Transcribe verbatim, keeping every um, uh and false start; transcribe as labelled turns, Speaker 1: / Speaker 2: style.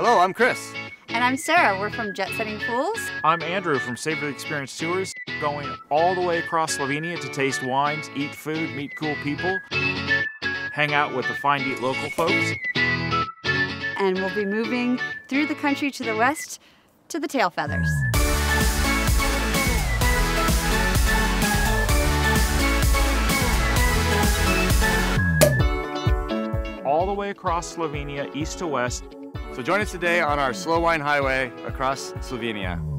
Speaker 1: Hello, I'm Chris.
Speaker 2: And I'm Sarah. We're from JetsettingFools.
Speaker 3: I'm Andrew from SavorTheExperience Tours, going all the way across Slovenia to taste wines, eat food, meet cool people, hang out with the Find Eat Local folks.
Speaker 2: And we'll be moving through the country to the west to the Tail Feathers.
Speaker 3: All the way across Slovenia, east to west.
Speaker 1: So join us today on our slow wine highway across Slovenia.